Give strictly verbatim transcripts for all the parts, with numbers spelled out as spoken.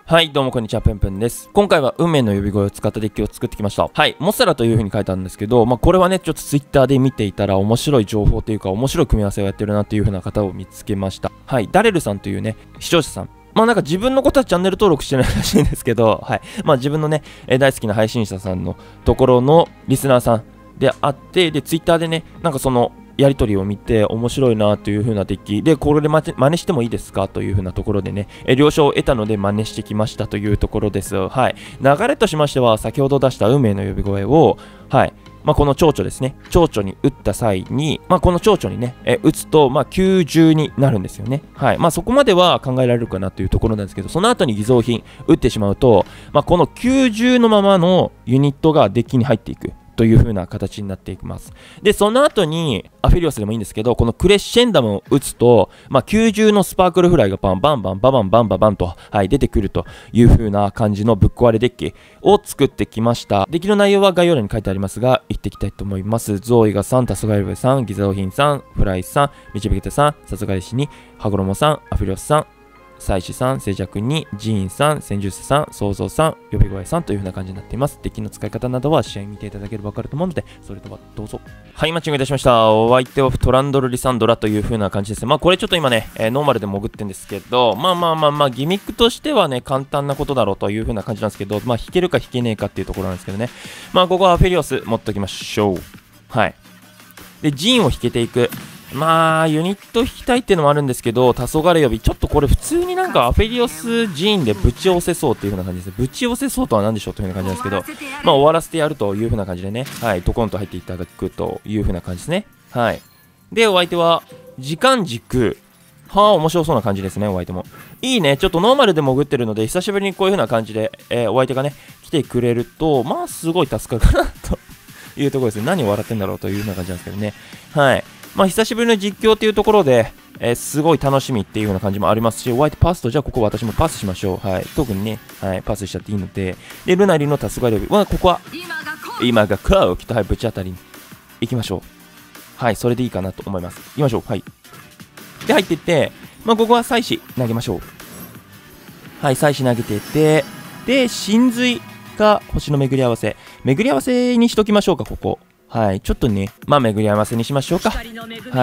はい、どうもこんにちは、ぷんぷんです。今回は運命の呼び声を使ったデッキを作ってきました。はい、モスラという風に書いてあるんですけど、まあこれはね、ちょっとツイッターで見ていたら面白い情報というか、面白い組み合わせをやってるなという風な方を見つけました。はい、ダレルさんというね、視聴者さん。まあなんか自分のことはチャンネル登録してないらしいんですけど、はい。まあ自分のね、え大好きな配信者さんのところのリスナーさんであって、で、ツイッターでね、なんかその、やり取りを見て面白いなという風なデッキで、これで真似してもいいですかという風なところでね、え了承を得たので真似してきましたというところです。はい。流れとしましては、先ほど出した運命の呼び声を、はい。まあ、この蝶々ですね。蝶々に打った際に、まあ、この蝶々にね、え打つと、まあ、きゅうじゅうになるんですよね。はい。まあ、そこまでは考えられるかなというところなんですけど、その後に偽造品打ってしまうと、まあ、このきゅうじゅうのままのユニットがデッキに入っていく。という風な形になっていきます。で、その後に、アフェリオスでもいいんですけど、このクレッシェンダムを打つと、まあ、きゅうじゅうのスパークルフライがバンバンバンババンバンババンと、はい、出てくるという風な感じのぶっ壊れデッキを作ってきました。デッキの内容は概要欄に書いてありますが、言っていきたいと思います。ゾーイガさん、タソガイルベさん、ギザオヒンさん、フライさん、導けてさん、サソガリシに、ハゴロモさん、アフェリオスさん、祭司さん、静寂に、ジーンさん、戦術さん、創造さん、呼び声さんという風な感じになっています。デッキの使い方などは試合見ていただければわかると思うので、それではどうぞ。はい、マッチングいたしました。お相手はトランドル・リサンドラという風な感じです。まあこれちょっと今ね、えー、ノーマルで潜ってるんですけど、まあまあまあまあ、ギミックとしてはね、簡単なことだろうという風な感じなんですけど、まあ引けるか引けねえかっていうところなんですけどね。まあここはアフェリオス持っておきましょう。はい。で、ジーンを引けていく。まあ、ユニット引きたいっていうのもあるんですけど、黄昏呼び、ちょっとこれ普通になんかアフェリオスジーンでぶち押せそうっていう風な感じですね。ぶち押せそうとは何でしょうという風な感じなんですけど、まあ終わらせてやるという風な感じでね、はい、ドコンと入っていただくという風な感じですね。はい。で、お相手は、時間軸。はあ、面白そうな感じですね、お相手も。いいね、ちょっとノーマルで潜ってるので、久しぶりにこういう風な感じで、えー、お相手がね、来てくれると、まあ、すごい助かるかな、というところですね。何を笑ってんだろうという風な感じなんですけどね。はい。まあ、久しぶりの実況というところで、えー、すごい楽しみっていうような感じもありますし、お相手パスと、じゃあここ私もパスしましょう。はい。特にね、はい、パスしちゃっていいので、で、ルナリのタスガリオビ。まあ、ここは、今がこうきっと、はい、ぶち当たりに行きましょう。はい、それでいいかなと思います。行きましょう。はい。で、入っていって、まあ、ここは祭司投げましょう。はい、祭司投げていって、で、神髄が星の巡り合わせ。巡り合わせにしときましょうか、ここ。はい、ちょっとね、まあ巡り合わせにしましょうか。はい。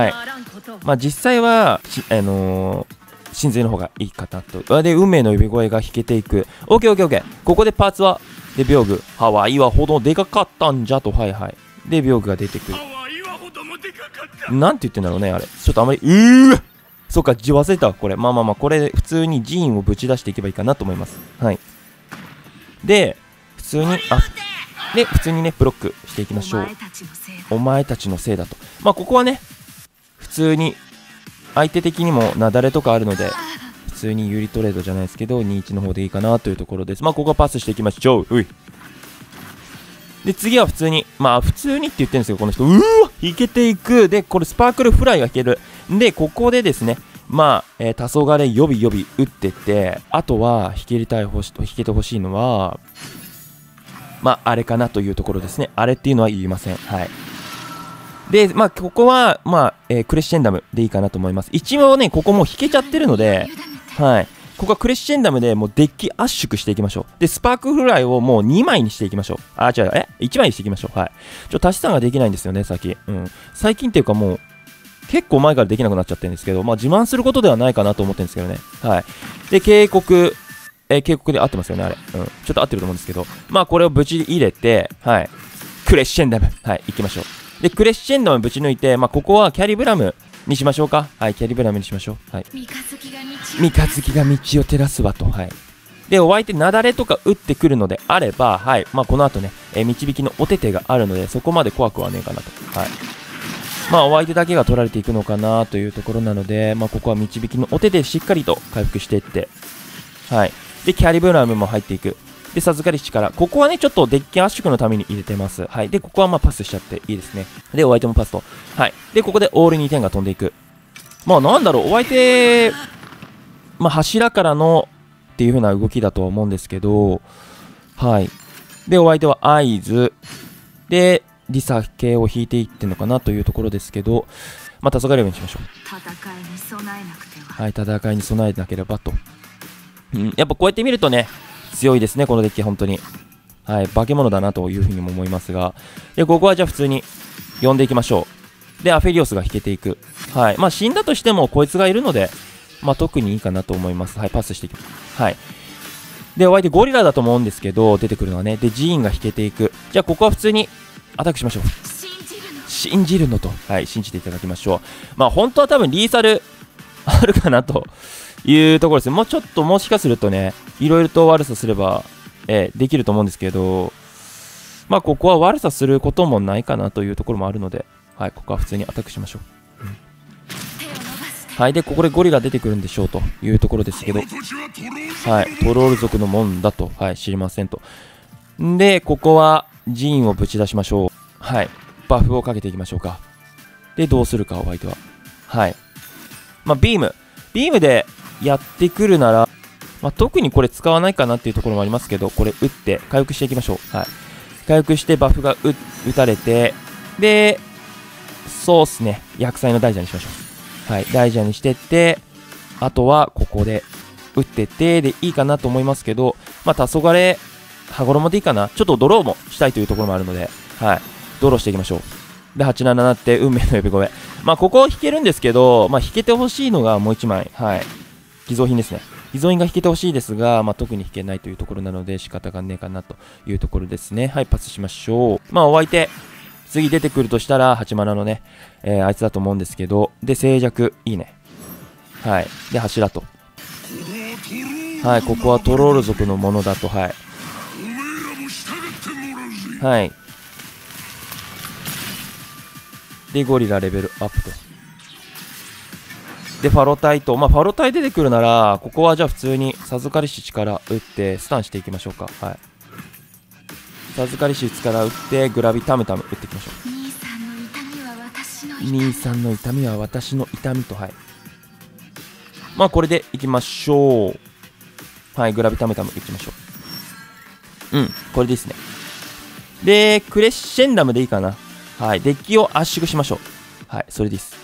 まあ実際は、あのー、神髄の方がいいかなと。で、運命の呼び声が弾けていく。オッケーオッケーオッケー。ここでパーツは、で、屏風。ハワイはほどでかかったんじゃと。はいはい。で、屏風が出てくる。なんて言ってんだろうね、あれ。ちょっとあまり、うーそっか、忘れたわ、これ。まあまあまあ、これ、普通にジーンをぶち出していけばいいかなと思います。はい。で、普通に、あ、で、普通にね、ブロックしていきましょう。お前たちのせいだと。まあ、ここはね、普通に、相手的にもなだれとかあるので、普通に有利トレードじゃないですけど、にいちの方でいいかなというところです。まあ、ここはパスしていきましょう。うい。で、次は普通に、まあ、普通にって言ってるんですけど、この人、うーわ引けていく。で、これスパークルフライが引ける。で、ここでですね、まあ、えー、黄昏予備予備打ってって、あとは、引けたいほし、引けてほしいのは、まあ、あれかなというところですね。あれっていうのは言いません。はい。で、まあ、ここは、まあ、えー、クレッシェンダムでいいかなと思います。一応ね、ここもう引けちゃってるので、はい。ここはクレッシェンダムでもうデッキ圧縮していきましょう。で、スパークフライをもうにまいにしていきましょう。あ、違う、え ?いち 枚にしていきましょう。はい。ちょっと足し算ができないんですよね、最近。うん。最近っていうかもう、結構前からできなくなっちゃってるんですけど、まあ、自慢することではないかなと思ってるんですけどね。はい。で、警告。えー、警告で合ってますよね、あれ。うん。ちょっと合ってると思うんですけど。まあ、これをぶち入れて、はい。クレッシェンダム。はい、行きましょう。で、クレッシェンダムぶち抜いて、まあ、ここはキャリブラムにしましょうか。はい、キャリブラムにしましょう。はい。三日月が道を照らすわと。はい。で、お相手、なだれとか打ってくるのであれば、はい。まあ、この後ね、えー、導きのお手手があるので、そこまで怖くはねえかなと。はい。まあ、お相手だけが取られていくのかなというところなので、まあ、ここは導きのお手でしっかりと回復していって、はい。で、キャリブラムも入っていく。で、授かり力。ここはね、ちょっとデッキ圧縮のために入れてます。はい。で、ここはまあパスしちゃっていいですね。で、お相手もパスと。はい。で、ここでオールにてんが飛んでいく。まあ、なんだろう、お相手、まあ、柱からのっていう風な動きだとは思うんですけど、はい。で、お相手は合図。で、リサ系を引いていってんのかなというところですけど、まあ、黄昏にしましょう。戦いに備えなくては。はい、戦いに備えなければと。 うん、やっぱこうやって見るとね、強いですね、このデッキ、本当に。はい、化け物だなというふうにも思いますが。で、ここはじゃあ普通に呼んでいきましょう。で、アフェリオスが引けていく。はい。まあ、死んだとしても、こいつがいるので、まあ、特にいいかなと思います。はい、パスしていきます。はい。で、お相手ゴリラだと思うんですけど、出てくるのはね。で、ジーンが引けていく。じゃあ、ここは普通にアタックしましょう。信じるのと。はい、信じていただきましょう。まあ、本当は多分リーサルあるかなというところですね。もうちょっと、もしかするとね、いろいろと悪さすれば、えー、できると思うんですけど、まあ、ここは悪さすることもないかなというところもあるので、はい、ここは普通にアタックしましょう。うん、はい、で、ここでゴリラ出てくるんでしょうというところですけど、はい、トロール族のもんだと、はい、知りませんと。んで、ここはジーンをぶち出しましょう。はい、バフをかけていきましょうか。で、どうするか、お相手は。はい。まあ、ビーム。ビームでやってくるなら、まあ、特にこれ使わないかなっていうところもありますけど、これ打って回復していきましょう。はい。回復してバフが打打たれて、で、そうっすね。薬剤の大蛇にしましょう。はい。大蛇にしてって、あとはここで打ってって、で、いいかなと思いますけど、まあ、黄昏、羽衣でいいかな。ちょっとドローもしたいというところもあるので、はい。ドローしていきましょう。で、はちなななって、運命の呼び声。まあ、ここ引けるんですけど、まあ、引けてほしいのがもういちまい。はい。偽造品ですね。偽造品が引けてほしいですが、まあ、特に引けないというところなので、仕方がねえかなというところですね。はい、パスしましょう。まあ、お相手、次出てくるとしたら、はちマナのね、えー、あいつだと思うんですけど、で、静寂、いいね。はい。で、柱と。はい、ここはトロール族のものだと、はい。はい。で、ゴリラレベルアップと。で、ファロタイと、まあ、ファロタイ出てくるなら、ここはじゃあ普通に授かりし力打って、スタンしていきましょうか。はい。授かりし力打って、グラビタムタム打っていきましょう。兄さんの痛みは私の痛みと、はい。まあ、これでいきましょう。はい、グラビタムタム打ちましょう。うん、これでいいですね。で、クレッシェンダムでいいかな。はい、デッキを圧縮しましょう。はい、それでいいです。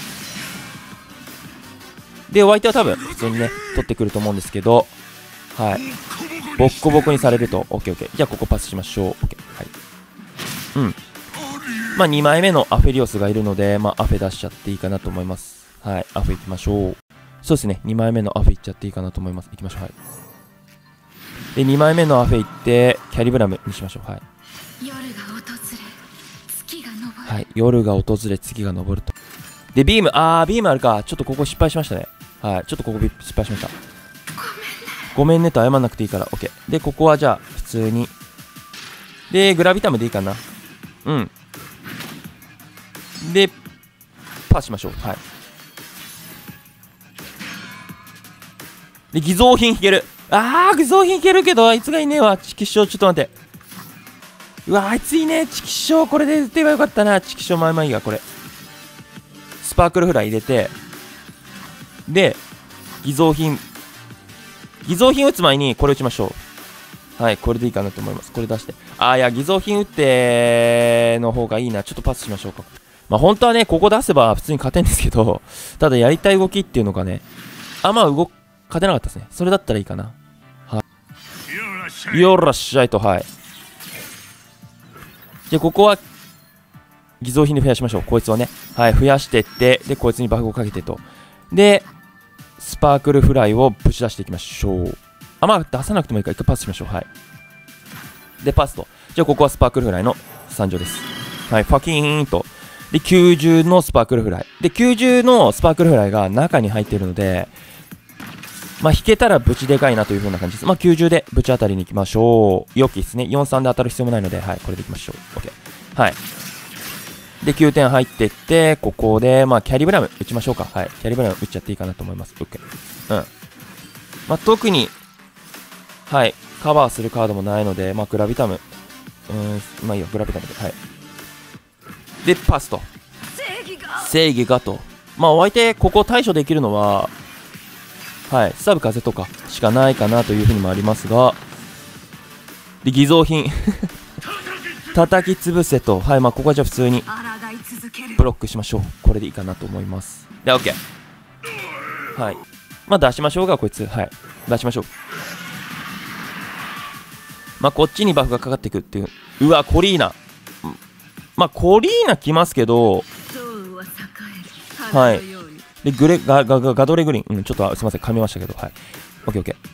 で、お相手は多分、普通にね、取ってくると思うんですけど、はい。ボッコボコにされると、オッケーオッケー。じゃあ、ここパスしましょう。オッケー。はい。うん。まあ、にまいめのアフェリオスがいるので、まあ、アフェ出しちゃっていいかなと思います。はい、アフェいきましょう。そうですね、にまいめのアフェいっちゃっていいかなと思います。いきましょう。はい。で、にまいめのアフェいって、キャリブラムにしましょう。はい。夜が訪れ、月が昇る。はい、夜が訪れ、月が昇ると。で、ビーム、あー、ビームあるか。ちょっとここ失敗しましたね。はい、ちょっとここ失敗しました。ごめんねと謝んなくていいから、OK。で、ここはじゃあ、普通に。で、グラビタムでいいかな。うん。で、パスしましょう。はい。で、偽造品引ける。あー、偽造品引けるけど、あいつがいねえわ。チキショー、ちょっと待って。うわ、あいついねえ。チキショー、これで打てばよかったな。チキショー、まあまあいいが、これ。スパークルフライ入れて、で、偽造品。偽造品打つ前にこれ打ちましょう。はい、これでいいかなと思います。これ出して。あー、いや、偽造品打っての方がいいな。ちょっとパスしましょうか。まあ、本当はね、ここ出せば普通に勝てんですけど、ただやりたい動きっていうのがね、あんま動、勝てなかったですね。それだったらいいかな。はい。よらっしゃいと、はい。じゃあ、ここは、偽造品で増やしましょう。こいつをね。はい、増やしてって、で、こいつにバフをかけてと。で、スパークルフライをぶち出していきましょう。あ、まあ、出さなくてもいいから、一回パスしましょう。はい。で、パスと。じゃあ、ここはスパークルフライの参上です。はい、ファキーンと。で、きゅうじゅうのスパークルフライ。で、きゅうじゅうのスパークルフライが中に入っているので、まあ、引けたらぶちでかいなという風な感じです。まあ、きゅうじゅうでぶち当たりに行きましょう。良きですね。よんさんで当たる必要もないので、はい、これでいきましょう。OK。はい。で、きゅうてん入っていって、ここで、まあ、キャリブラム打ちましょうか。はい。キャリブラム打っちゃっていいかなと思います。OK。うん。まあ、特に、はい、カバーするカードもないので、まあ、グラビタム。うーん、まあいいよ、グラビタムで。はい。で、パスと。正義がと。まあ、お相手、ここ対処できるのは、はい、スタブ風とかしかないかなというふうにもありますが、で、偽造品。叩き潰せと。はい、まあ、ここはじゃあ普通にブロックしましょう。これでいいかなと思います。で、OK。はい。まあ、出しましょうか、こいつ。はい。 出しましょう。まあこっちにバフがかかっていくっていう。うわコリーナ、まあコリーナ来ますけど、はい。でグレガガガガドレグリーン、うん、ちょっとすみません噛みましたけど、はい。オッケーオッケー。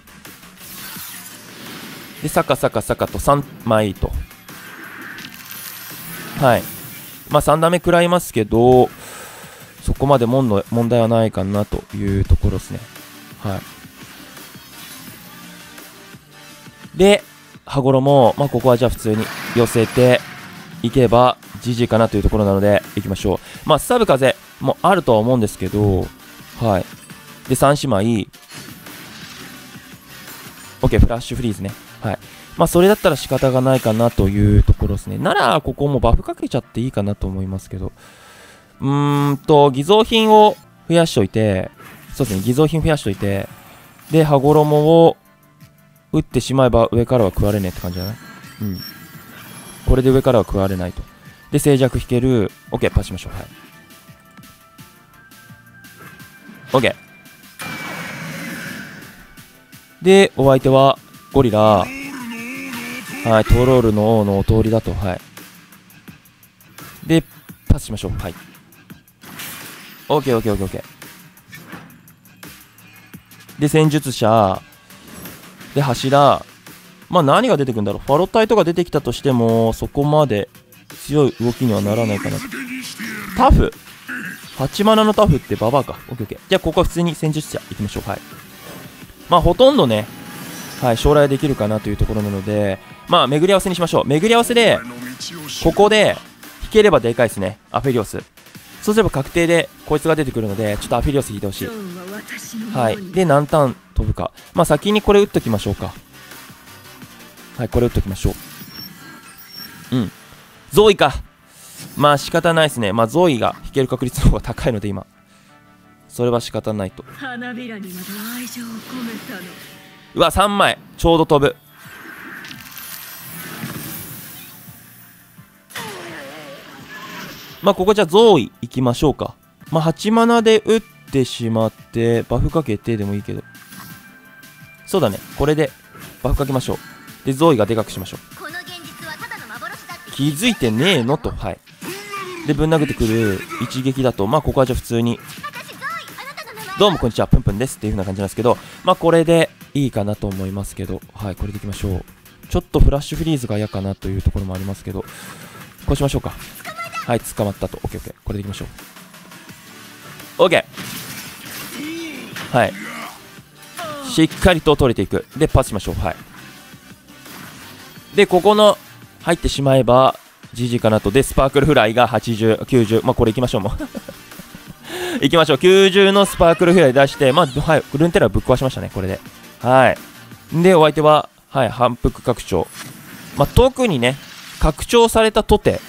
でサカサカサカとさんまいと、はい。まあさん段目食らいますけど、そこまで問の問題はないかなというところですね。はい。で羽衣、まあここはじゃあ普通に寄せていけば ジージー かなというところなのでいきましょう。まあスタブ風もあるとは思うんですけど、はい。でさん姉妹 OK フラッシュフリーズね。はい。まあそれだったら仕方がないかなというところですね。ならここもバフかけちゃっていいかなと思いますけど、うーんと偽造品を増やしといて、そうですね、偽造品増やしといて、で羽衣を打ってしまえば上からは食われねえって感じじゃない？うん。これで上からは食われないと。で静寂引ける。 OK パスしましょう。はい。 OK でお相手はゴリラ、はい、トロールの王のお通りだと。はい。でパスしましょう。はい。 OKOKOKOK で戦術者で柱、まあ何が出てくるんだろう。ファロタイとか出てきたとしてもそこまで強い動きにはならないかなと。タフはちマナのタフってババアか。 OKOK じゃあここは普通に戦術者いきましょう。はい。まあほとんどね、はい、将来できるかなというところなので、まあ巡り合わせにしましょう。巡り合わせでここで引ければでかいですね、アフェリオス。そうすれば確定でこいつが出てくるので、ちょっとアフェリオス引いてほしい。はい。で何ターン飛ぶか。まあ先にこれ打っときましょうか。はい、これ打っときましょう。うん。ゾーイか。まあ仕方ないですね。まあゾーイが引ける確率の方が高いので今。それは仕方ないと。 花びらにまで愛情を込めたの。 うわ、さんまい。ちょうど飛ぶ。まあここじゃあゾーイ行きましょうか。まあはちマナで打ってしまってバフかけてでもいいけど、そうだね、これでバフかけましょう。でゾーイがでかくしましょう。気づいてねえのと。はい。でぶん殴ってくる一撃だと、まあここはじゃあ普通にどうもこんにちはプンプンですっていう風な感じなんですけど、まあこれでいいかなと思いますけど、はい、これでいきましょう。ちょっとフラッシュフリーズが嫌かなというところもありますけど、こうしましょうか。はい、捕まったと。 オーケーオーケー これでいきましょう。 OK。 はい、しっかりと取れていく。でパスしましょう。はい。でここの入ってしまえば ジージー かなと。でスパークルフライがはちじゅう、きゅうじゅう、まあこれいきましょう。もういきましょう。きゅうじゅうのスパークルフライ出して、まあはい、ルンテラぶっ壊しましたねこれで。はい。でお相手は、はい、反復拡張。まあ特にね拡張されたとて、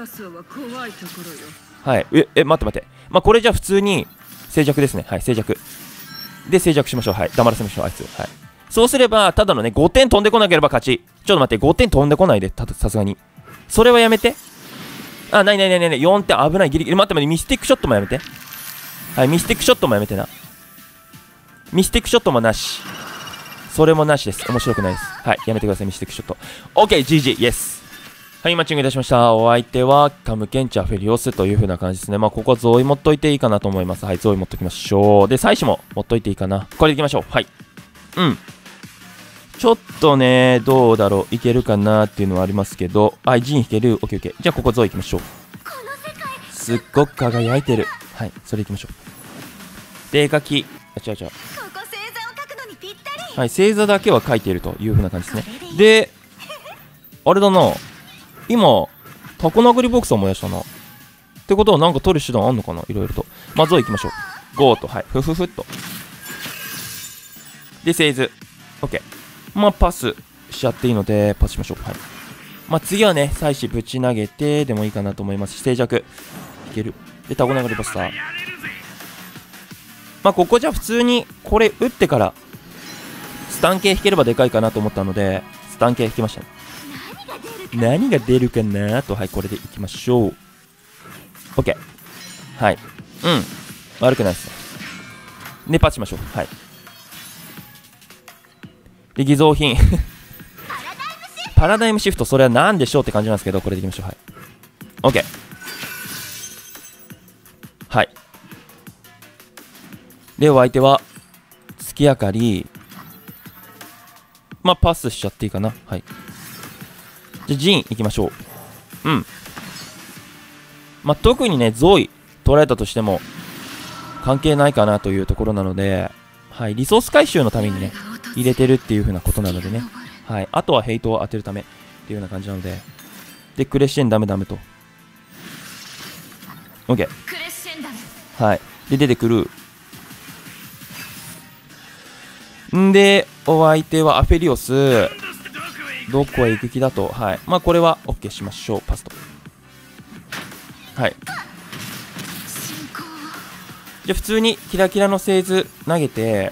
はい、ええ待って待って、まあこれじゃあ普通に静寂ですね。はい、静寂で静寂しましょう。はい、黙らせましょうあいつ。はい。そうすればただのねごてん飛んでこなければ勝ち。ちょっと待って、ごてん飛んでこないで、さすがにそれはやめて。あ、ないないないないない、よんてん危ない、ギリギリ。待って待って、ミスティックショットもやめて。はい、ミスティックショットもやめてな。ミスティックショットもなし、それもなしです。面白くないです。はい、やめてくださいミスティックショット。 OK ジージー イエス。はい、マッチングいたしました。お相手はカムケンチャフェリオスという風な感じですね。まあここはゾーイ持っといていいかなと思います。はい、ゾーイ持っときましょう。で妻子も持っといていいかな。これでいきましょう。はい。うん、ちょっとねどうだろう、いけるかなっていうのはありますけど、はい、ジン引ける。 オーケーオーケー。じゃあここゾーイいきましょう。すっごく輝いてる。はい、それいきましょう。で絵描き、あ、違う違う、はい、星座だけは描いているという風な感じですね。であれだな、今タコ殴りボクサー燃やしたな。ってことはなんか取る手段あんのかな、いろいろと。まずは行きましょう。ゴーと、はい、ふふふっと。でセイズ OK。 まあパスしちゃっていいのでパスしましょう。はい。まあ次はね妻子ぶち投げてでもいいかなと思いますし、静寂いける。でタコ殴りボクサー、まあここじゃ普通にこれ打ってからスタン系引ければでかいかなと思ったのでスタン系引きましたね。何が出るかなと。はい、これでいきましょう。 OK。 はい、うん、悪くないですね。でパスしましょう。はい。 で偽造品パラダイムシフト、それは何でしょうって感じなんですけど、これでいきましょう。はい OK。 はい。でお相手は月明かり、まあパスしちゃっていいかな。はい。じゃあジンいきましょう。うん。まあ特にねゾーイ取られたとしても関係ないかなというところなので、はい、リソース回収のためにね入れてるっていう風なことなのでね、はい、あとはヘイトを当てるためっていうような感じなので、でクレッシェンダムダムと OK。 はい。で出てくるんで、お相手はアフェリオス、どこへ行く気だと、はい、まあこれは OK しましょう。パスと。はい。じゃあ普通にキラキラの製図投げて、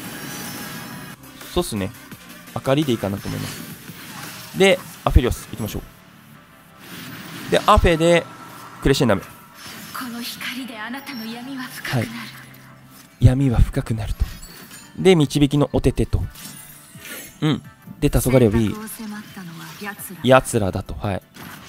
そうっすね、明かりでいいかなと思います。でアフェリオスいきましょう。でアフェでクレッシェンダム、 この光であなたの闇は深くなる、 はい、闇は深くなると。で導きのおててと、うんで黄昏びやつらだと。はい。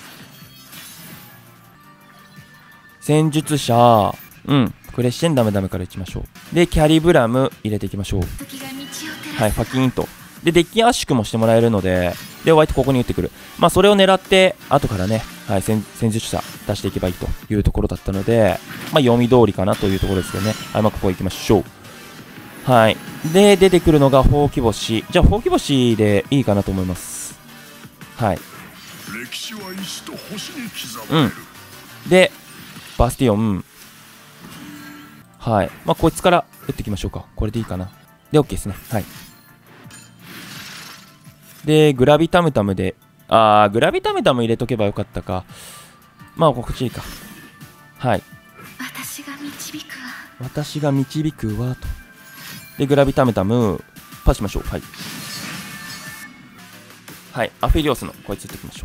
戦術者、うんクレッシェンダムダムからいきましょう。でキャリブラム入れていきましょう。はい、ファキンと。でデッキ圧縮もしてもらえるので、でお相手ここに打ってくる、まあそれを狙って後からね、はい、戦, 戦術者出していけばいいというところだったので、まあ読み通りかなというところですけどね。はい、まあここ行きましょう。はい。で出てくるのがほうき星。じゃあほうき星でいいかなと思います。はい。 歴史は石と星に刻まれる。うん。でバスティオン、はい、まあこいつから打っていきましょうか。これでいいかな。で OK ですね。はい。でグラビタムタムで、あーグラビタムタム入れとけばよかったか。まあこっちいいか。はい。 私が導くわ、 私が導くわと。でグラビタムタムパスしましょう。はい。はい、アフェリオスのこいつ打っていきましょ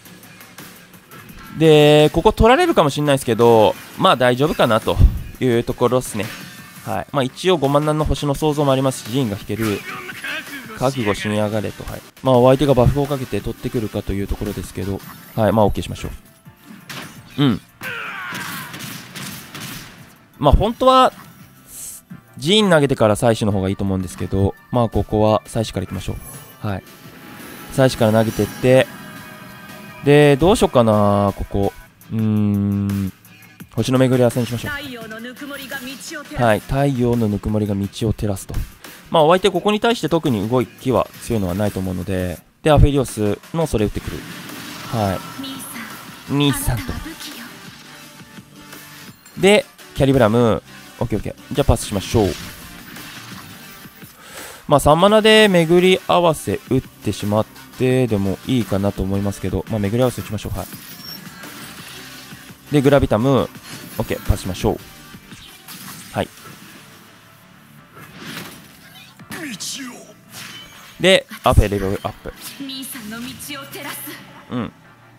う。でここ取られるかもしれないですけど、まあ大丈夫かなというところですね。はい。まあ一応ごまんなんの星の創造もありますし、ジーンが引ける、覚悟しにやがれと。はい。まあお相手がバフをかけて取ってくるかというところですけど、はい。まあ OK しましょう。うん。まあ本当はジーン投げてから祭祀の方がいいと思うんですけど、まあここは祭祀からいきましょう。はい。祭祀から投げてって、でどうしようかな。ここうーん星の巡り合わせにしましょう。はい。太陽のぬくもりが道を照らすと。まあお相手ここに対して特に動きは強いのはないと思うので、でアフェリオスのそれ打ってくる。はい。兄さんと。でキャリブラム オーケーオーケー。じゃあパスしましょう。まあさんマナで巡り合わせ打ってしまってでもいいかなと思いますけど、まあ巡り合わせ打ちましょう。はい。でグラビタム オーケー パスしましょう。はい。でアフェレベルアップ。うん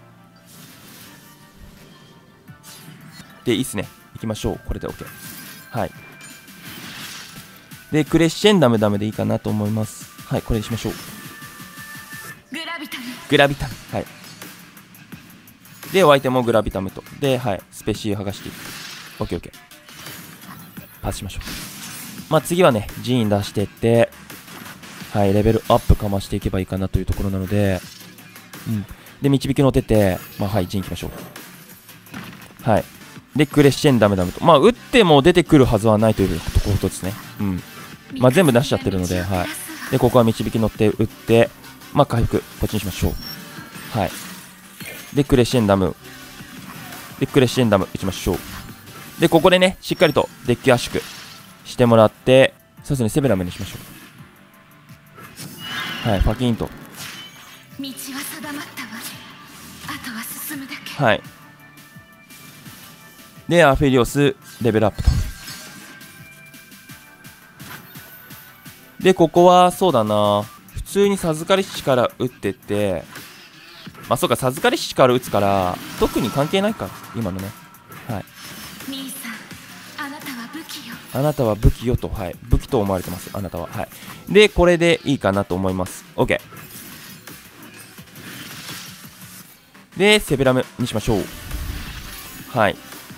でいいっすね。いきましょう。これで OK。 はい。でクレッシェンダムダムでいいかなと思います。はい、これにしましょう。グラビタムグラビタム。はい。でお相手もグラビタムと。ではい、スペシー剥がしていく。 オーケーオーケー。パスしましょう。まあ次はねジーン出していって、はい、レベルアップかましていけばいいかなというところなので、うん。で導きの手て、まあはい、ジーンいきましょう。はい。でクレッシェンダムダムと。まあ打っても出てくるはずはないというところですね。うん。まあ全部出しちゃってるので、はい。でここは導きの手打って、まあ回復こっちにしましょう。はい。でクレッシェンダムでクレッシェンダム打ちましょう。でここでねしっかりとデッキ圧縮してもらって、そうですね、セベラムにしましょう。はい、パキンと。道は定まったわ。あとは進むだけ。はい。でアフェリオスレベルアップと。でここはそうだな、普通に授かり師から打ってって、まあそうか、授かり師から打つから特に関係ないか今のね。はい。兄さん、あなたは武器よ。 あなたは武器よと、はい、武器と思われてます、あなたは。はい。で、これでいいかなと思います。OK。で、セベラムにしましょう。はい。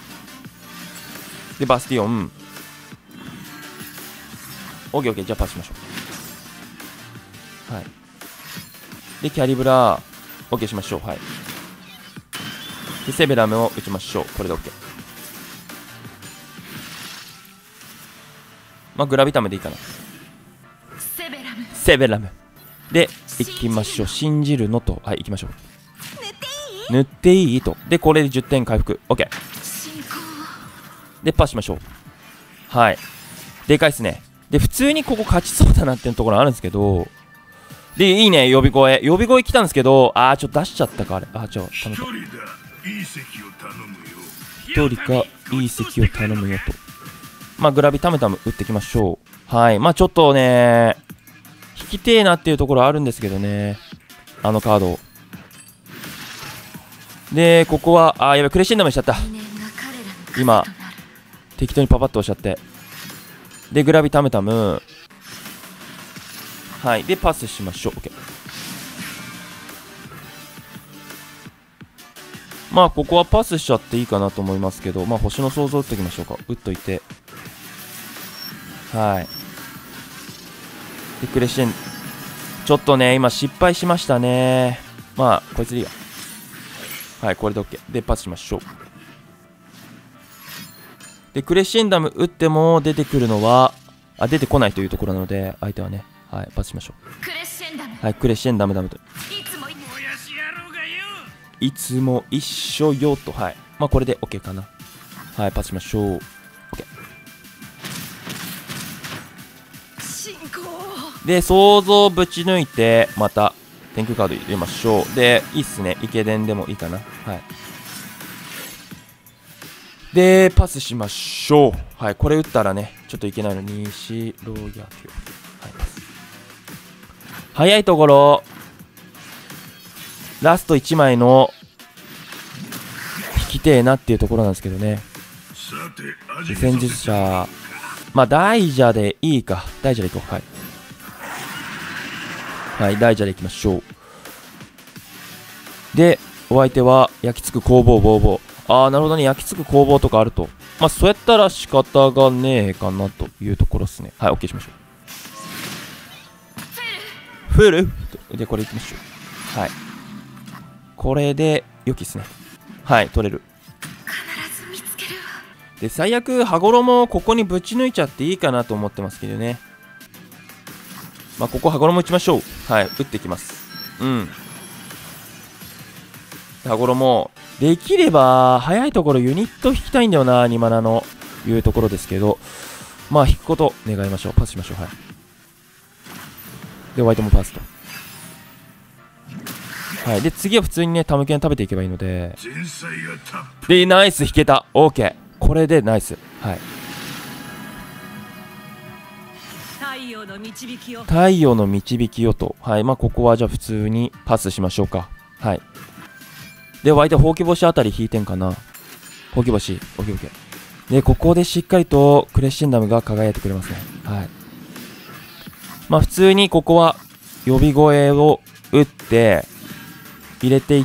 で、バスティオン。OK、OK、じゃあパスしましょう。はい。で、キャリブラー、OK しましょう。はい。で、セベラムを打ちましょう。これで OK。まあ、グラビタムでいいかな。 セベラム。 セベラム。で、行きましょう。信じるのと、はい、行きましょう。塗っていいと。で、これでじゅってん回復。OK。で、パスしましょう。はい。でかいっすね。で、普通にここ勝ちそうだなっていうところあるんですけど、で、いいね、呼び声。呼び声来たんですけど、あー、ちょっと出しちゃったか、あれ。あー、ちょ、頼む。一人か、いい席を頼むよと。まあ、グラビタムタム打っていきましょう。はい。まあ、ちょっとね、引きてえなっていうところあるんですけどね。あのカードを。で、ここは、あー、やべ、クレッシェンダムしちゃった。今、適当にパパッと押しちゃって。で、グラビタムタム。はい。で、パスしましょう。OK。まあ、ここはパスしちゃっていいかなと思いますけど、まあ、星の想像打っときましょうか。打っといて。はい。で、クレッシェン。ちょっとね、今失敗しましたね。まあ、こいつでいいや。はい、これで OK。で、パスしましょう。で、クレッシェンダム打っても出てくるのは、あ、出てこないというところなので、相手はね、はい、パスしましょう。 クレッシェンダム。 はい、クレッシェンダムダムと。 いつもいいつも一緒よと。はい。まあ、これで OK かな。はい、パスしましょう。OK。 進行。 で、想像ぶち抜いて、また、天空カード入れましょう。で、いいっすね。イケデンでもいいかな。はい。で、パスしましょう。はい。これ打ったらね、ちょっといけないのに、しろやきょ。はい、パス。早いところ、ラストいちまいの、引きてえなっていうところなんですけどね。戦術者、まあ、大蛇でいいか。大蛇でいこう。はい。はい、大蛇でいきましょう。で、お相手は焼き付く工房ボーボー。あー、なるほどね。焼き付く工房とかあると。まあ、そうやったら仕方がねえかなというところですね。はい、OK しましょう。フルで、これいきましょう。はい。これで、良きっすね。はい、取れる。 必ず見つけるわ。 で、最悪、羽衣をここにぶち抜いちゃっていいかなと思ってますけどね。まあ、ここ羽衣打ちましょう。はい、打っていきます。うん。羽衣、できれば、早いところユニット引きたいんだよな、にマナの、いうところですけど、まあ、引くこと願いましょう。パスしましょう。はい。で、ホワイトもパスと。はい。で、次は普通にね、タムケン食べていけばいいので。で、ナイス引けた。OK。これでナイス。はい。 太陽の導きを。 太陽の導きよと。はい。まあ、ここはじゃあ普通にパスしましょうか。はい。で、相手ほうき星あたり引いてんかな。ほうき星。オッケーオッケー。で、ここでしっかりとクレッシェンダムが輝いてくれますね。はい。まあ、普通にここは呼び声を打って、入れていって、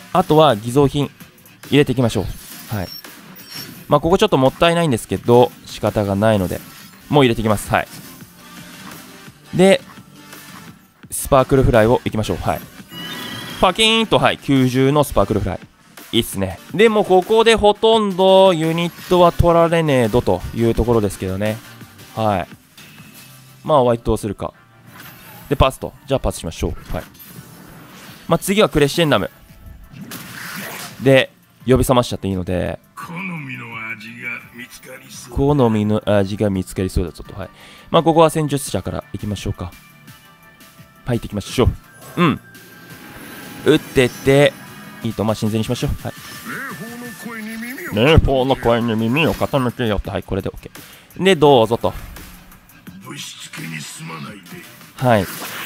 あとは偽造品入れていきましょう。はい。まあ、ここちょっともったいないんですけど、仕方がないので、もう入れていきます。はい。で、スパークルフライをいきましょう。はい。パキーンと、はい、きゅうじゅうのスパークルフライ。いいっすね。でも、ここでほとんどユニットは取られねえどというところですけどね。はい。まあ、ホワイトをするか。で、パスと。じゃあ、パスしましょう。はい。まあ、次はクレッシェンダムで呼び覚ましちゃっていいので、 好みの味が見つかりそう。 好みの味が見つかりそうだぞと。はい。まあ、ここは戦術者からいきましょうか。入っていきましょう。うん。打ってって、いいと、まあ、神前にしましょう。はい。霊峰の声に耳を傾けようと。はい、これで OK。で、どうぞと。 ぶしつけにすまないで。 はい。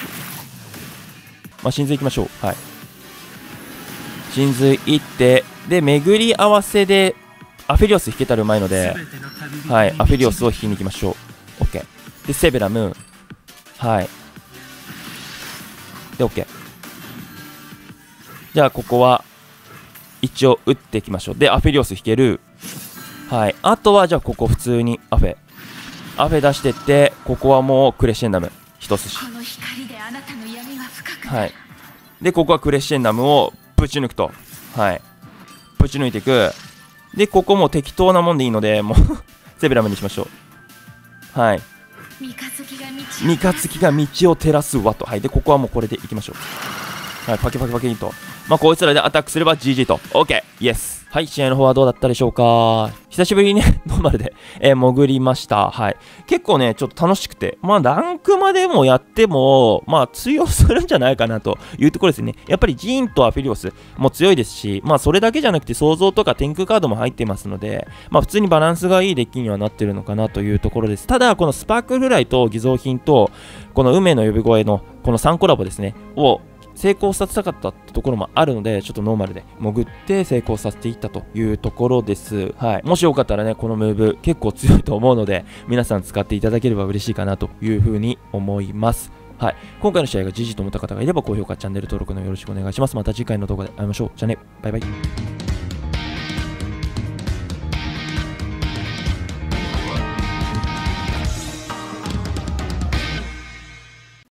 まあ、神髄行きましょう。はい。神髄行って、で、巡り合わせでアフェリオス引けたらうまいので、はい、アフェリオスを引きに行きましょう。 OK でセベラム、はいで OK。 じゃあここは一応打っていきましょう。でアフェリオス引ける。はい、あとはじゃあここ普通にアフェアフェ出してって、ここはもうクレッシェンダム一筋。 この光であなたの闇は深く。 はいでここはクレッシェンダムをぶち抜くと、はいぶち抜いていく。でここも適当なもんでいいのでもうセベラムにしましょう。はい三日月が道三日月が道を照らすわと。はいでここはもうこれでいきましょう。はいパキパキパキと、まあこいつらでアタックすれば ジージー と OK イエス。はい試合の方はどうだったでしょうか。久しぶりにねノーマルで、えー、潜りました。はい結構ねちょっと楽しくて、まあランクまでもやってもまあ通用するんじゃないかなというところですね。やっぱりジーンとアフェリオスも強いですし、まあそれだけじゃなくて創造とか天空カードも入ってますので、まあ普通にバランスがいいデッキにはなってるのかなというところです。ただこのスパークルライと偽造品とこの運命の呼び声のこのさんコラボですねを成功させたかったってところもあるので、ちょっとノーマルで潜って成功させていったというところです。はい。もしよかったらね、このムーブ結構強いと思うので、皆さん使っていただければ嬉しいかなというふうに思います。はい。今回の試合がジジと思った方がいれば、高評価、チャンネル登録のよろしくお願いします。また次回の動画で会いましょう。じゃあね、バイバイ。